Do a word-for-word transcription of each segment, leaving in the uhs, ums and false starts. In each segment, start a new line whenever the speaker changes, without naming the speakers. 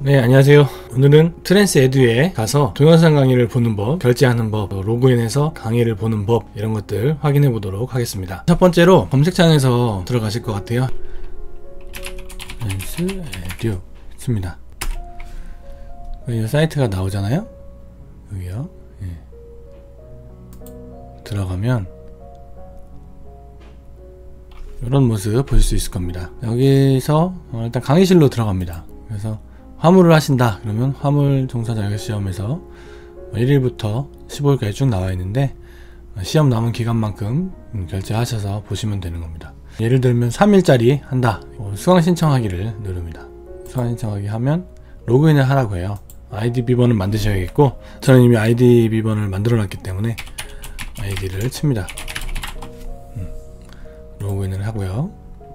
네, 안녕하세요. 오늘은 트랜스 에듀에 가서 동영상 강의를 보는 법, 결제하는 법, 로그인해서 강의를 보는 법, 이런 것들 확인해 보도록 하겠습니다. 첫 번째로 검색창에서 들어가실 것 같아요. 트랜스 에듀 있습니다. 여기 사이트가 나오잖아요. 여기요. 예. 들어가면 이런 모습 보실 수 있을 겁니다. 여기서 일단 강의실로 들어갑니다. 그래서 화물을 하신다 그러면 화물 종사 자격시험에서 일 일부터 십오 일까지 쭉 나와 있는데 시험 남은 기간만큼 결제하셔서 보시면 되는 겁니다. 예를 들면 삼 일짜리 한다, 수강 신청하기를 누릅니다. 수강 신청하기 하면 로그인을 하라고 해요. 아이디 비번을 만드셔야겠고, 저는 이미 아이디 비번을 만들어 놨기 때문에 아이디를 칩니다. 음, 로그인을 하고요.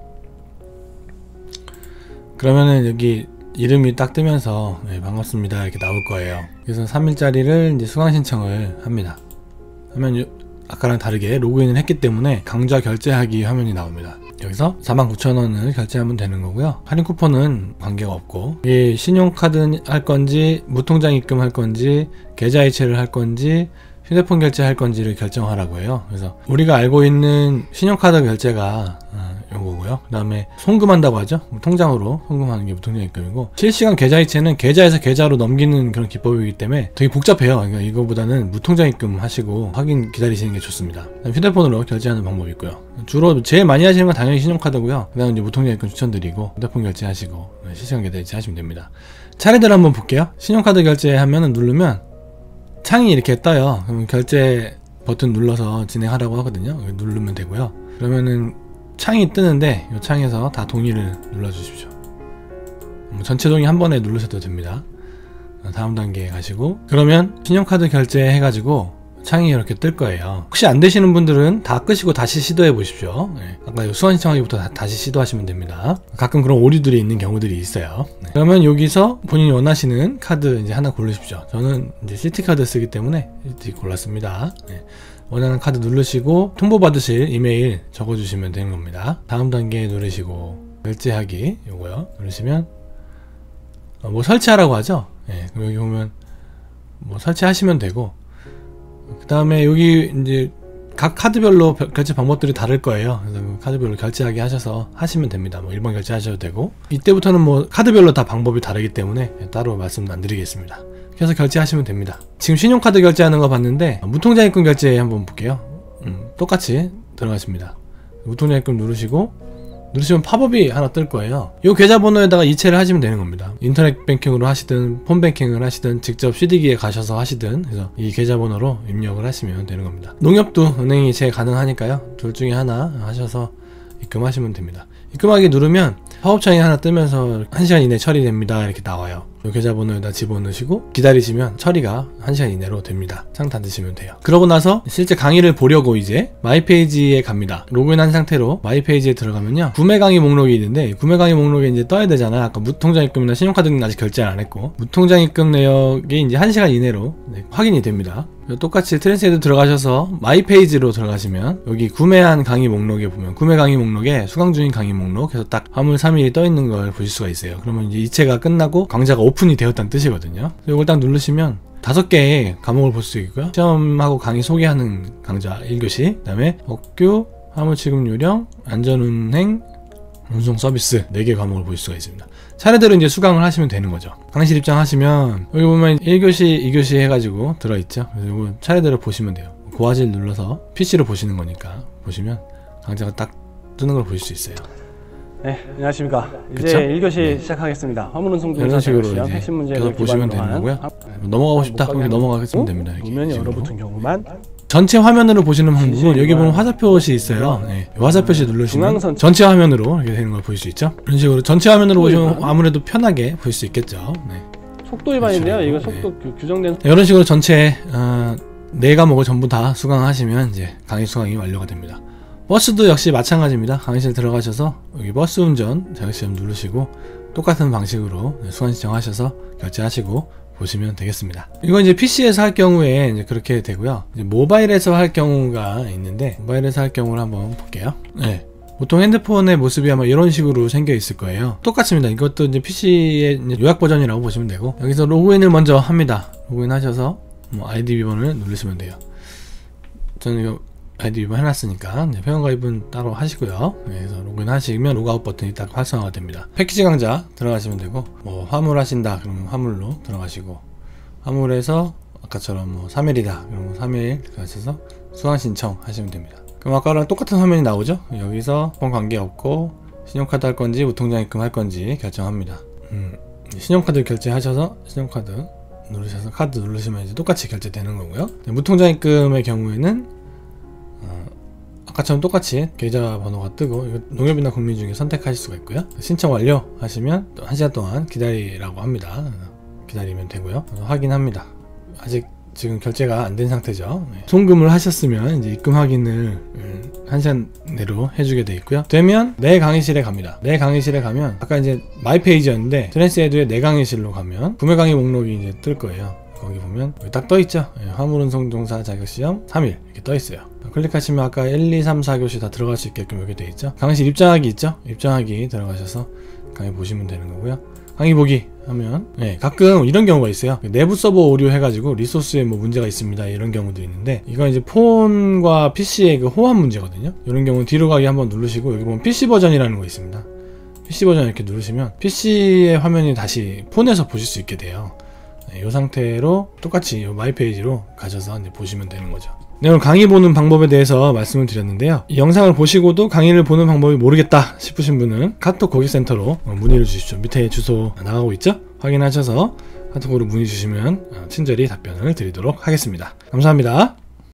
그러면은 여기 이름이 딱 뜨면서 네, 반갑습니다 이렇게 나올 거예요. 그래서 삼 일짜리를 이제 수강 신청을 합니다. 하면 요, 아까랑 다르게 로그인을 했기 때문에 강좌 결제하기 화면이 나옵니다. 여기서 사만 구천 원을 결제하면 되는 거고요. 할인 쿠폰은 관계가 없고, 이 신용카드 할 건지 무통장 입금 할 건지 계좌 이체를 할 건지 휴대폰 결제할 건지를 결정하라고 해요. 그래서 우리가 알고 있는 신용카드 결제가 어, 요거고요. 그 다음에 송금한다고 하죠. 통장으로 송금하는 게 무통장 입금이고, 실시간 계좌 이체는 계좌에서 계좌로 넘기는 그런 기법이기 때문에 되게 복잡해요. 그러니까 이거보다는 무통장 입금 하시고 확인 기다리시는 게 좋습니다. 휴대폰으로 결제하는 방법이 있고요. 주로 제일 많이 하시는 건 당연히 신용카드고요. 그 다음에 이제 무통장 입금 추천드리고 휴대폰 결제하시고 실시간 계좌 이체 하시면 됩니다. 차례대로 한번 볼게요. 신용카드 결제하면은 누르면 창이 이렇게 떠요. 그럼 결제 버튼 눌러서 진행하라고 하거든요. 누르면 되고요. 그러면은 창이 뜨는데 이 창에서 다 동의를 눌러주십시오. 전체 동의 한 번에 누르셔도 됩니다. 다음 단계에 가시고, 그러면 신용카드 결제 해가지고 창이 이렇게 뜰 거예요. 혹시 안 되시는 분들은 다 끄시고 다시 시도해 보십시오. 네. 아까 수강 신청하기부터 다, 다시 시도하시면 됩니다. 가끔 그런 오류들이 있는 경우들이 있어요. 네. 그러면 여기서 본인이 원하시는 카드 이제 하나 고르십시오. 저는 이제 시티카드 쓰기 때문에 시티 골랐습니다. 네. 원하는 카드 누르시고 통보 받으실 이메일 적어주시면 되는 겁니다. 다음 단계 누르시고 결제하기 요거요 누르시면 어, 뭐 설치하라고 하죠. 네. 그럼 여기 보면 뭐 설치하시면 되고, 그 다음에 여기 이제 각 카드별로 결제 방법들이 다를 거예요. 그래서 그 카드별로 결제하기 하셔서 하시면 됩니다. 뭐 일 번 결제하셔도 되고, 이때부터는 뭐 카드별로 다 방법이 다르기 때문에 따로 말씀 안 드리겠습니다. 그래서 결제하시면 됩니다. 지금 신용카드 결제하는 거 봤는데 무통장 입금 결제 한번 볼게요. 음, 똑같이 들어가십니다. 무통장 입금 누르시고 누르시면 팝업이 하나 뜰 거예요. 이 계좌번호에다가 이체를 하시면 되는 겁니다. 인터넷 뱅킹으로 하시든 폰뱅킹을 하시든 직접 씨디기에 가셔서 하시든, 그래서 이 계좌번호로 입력을 하시면 되는 겁니다. 농협도 은행 이체 가능하니까요. 둘 중에 하나 하셔서 입금하시면 됩니다. 입금하기 누르면 팝업창이 하나 뜨면서 한 시간 이내 처리됩니다 이렇게 나와요. 이 계좌번호에다 집어넣으시고 기다리시면 처리가 한 시간 이내로 됩니다. 창 닫으시면 돼요. 그러고 나서 실제 강의를 보려고 이제 마이페이지에 갑니다. 로그인한 상태로 마이페이지에 들어가면요, 구매 강의 목록이 있는데, 구매 강의 목록에 이제 떠야 되잖아요. 아까 무통장 입금이나 신용카드는 아직 결제를 안 했고, 무통장 입금 내역이 이제 한 시간 이내로 네, 확인이 됩니다. 똑같이 트랜스 에듀 들어가셔서 마이페이지로 들어가시면 여기 구매한 강의 목록에 보면 구매 강의 목록에 수강 중인 강의 목록 해서 딱 화물 삼 일이 떠 있는 걸 보실 수가 있어요. 그러면 이제 이체가 끝나고 강좌가 오픈이 되었다는 뜻이거든요. 이걸 딱 누르시면 다섯 개의 과목을 볼 수 있고요. 시험하고 강의 소개하는 강좌 일 교시, 그 다음에 법규, 화물 취급 요령, 안전운행, 운송 서비스 네 개 과목을 보실 수가 있습니다. 차례대로 이제 수강을 하시면 되는 거죠. 강의실 입장하시면 여기 보면 일 교시, 이 교시 해가지고 들어있죠. 그래서 이거 차례대로 보시면 돼요. 고화질 눌러서 피시로 보시는 거니까 보시면 강좌가 딱 뜨는 걸 보실 수 있어요.
네, 안녕하십니까. 이제
그쵸?
일 교시
네.
시작하겠습니다. 화물 운송
이런 식으로 이제
핵심 문제를
계속 보시면 되는 거고요. 넘어가고 싶다 그럼 넘어가겠으면 됩니다.
도면이 얼어붙은 경우만
전체 화면으로 보시는 방법은 여기 보면 화살표시 있어요. 네. 화살표시 누르시면
중앙선
전체 화면으로 이렇게 되는 걸 볼 수 있죠. 이런 식으로 전체 화면으로 보시면 아무래도 편하게 볼 수 있겠죠. 네.
속도 위반인데요.
그렇죠.
이거 속도 네. 규정된
네, 이런 식으로 전체 어, 네 과목을 전부 다 수강하시면 이제 강의 수강이 완료가 됩니다. 버스도 역시 마찬가지입니다. 강의실 들어가셔서 여기 버스 운전 자격시험 누르시고 똑같은 방식으로 수강 신청하셔서 결제하시고 보시면 되겠습니다. 이건 이제 피시에서 할 경우에 이제 그렇게 되고요. 이제 모바일에서 할 경우가 있는데, 모바일에서 할 경우를 한번 볼게요. 네, 보통 핸드폰의 모습이 아마 이런 식으로 생겨 있을 거예요. 똑같습니다. 이것도 이제 피시의 요약 버전이라고 보시면 되고, 여기서 로그인을 먼저 합니다. 로그인 하셔서 뭐 아이디 비번을 누르시면 돼요. 저는 이거 아이디 비번 해놨으니까 회원가입은 따로 하시고요. 그래서 로그인 하시면 로그아웃 버튼이 딱 활성화가 됩니다. 패키지 강좌 들어가시면 되고, 뭐 화물 하신다 그러면 화물로 들어가시고, 화물에서 아까처럼 뭐 삼 일이다 그러면 삼 일 가셔서 수강 신청 하시면 됩니다. 그럼 아까랑 똑같은 화면이 나오죠. 여기서 폰 관계없고 신용카드 할 건지 무통장 입금 할 건지 결정합니다. 음, 신용카드 결제하셔서 신용카드 누르셔서 카드 누르시면 이제 똑같이 결제되는 거고요. 무통장 입금의 경우에는 어, 아까처럼 똑같이 계좌번호가 뜨고, 이거 농협이나 국민 중에 선택하실 수가 있고요. 신청 완료 하시면 또 한 시간 동안 기다리라고 합니다. 기다리면 되고요. 확인합니다. 아직 지금 결제가 안 된 상태죠. 네. 송금을 하셨으면 이제 입금 확인을 한 시간 내로 해주게 돼 있고요. 되면 내 강의실에 갑니다. 내 강의실에 가면 아까 이제 마이 페이지였는데 트랜스에듀의 내 강의실로 가면 구매 강의 목록이 이제 뜰 거예요. 거기 보면 딱 떠 있죠. 네. 화물운송종사 자격시험 삼 일 이렇게 떠 있어요. 클릭하시면 아까 일, 이, 삼, 사 교시 다 들어갈 수 있게끔 이렇게 돼 있죠. 강의실 입장하기 있죠. 입장하기 들어가셔서 강의 보시면 되는 거고요. 강의 보기 하면, 네, 가끔 이런 경우가 있어요. 내부 서버 오류 해가지고 리소스에 뭐 문제가 있습니다 이런 경우도 있는데, 이건 이제 폰과 피시의 그 호환 문제거든요. 이런 경우는 뒤로 가기 한번 누르시고, 여기 보면 피시 버전이라는 거 있습니다. 피시 버전 이렇게 누르시면 피시의 화면이 다시 폰에서 보실 수 있게 돼요. 네, 이 상태로 똑같이 이 마이 페이지로 가셔서 이제 보시면 되는 거죠. 네, 오늘 강의 보는 방법에 대해서 말씀을 드렸는데요. 이 영상을 보시고도 강의를 보는 방법이 모르겠다 싶으신 분은 카톡 고객센터로 문의를 주십시오. 밑에 주소 나가고 있죠? 확인하셔서 카톡으로 문의 주시면 친절히 답변을 드리도록 하겠습니다. 감사합니다.